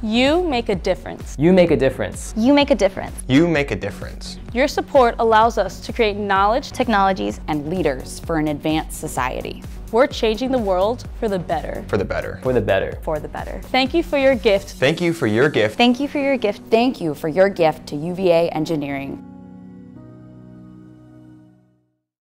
You make a difference. You make a difference. You make a difference. You make a difference. Your support allows us to create knowledge, Technologies, and leaders for an advanced society. We're changing the world for the better. For the better. For the better. For the better. Thank you for your gift. Thank you for your gift. Thank you for your gift. Thank you for your gift to UVA Engineering.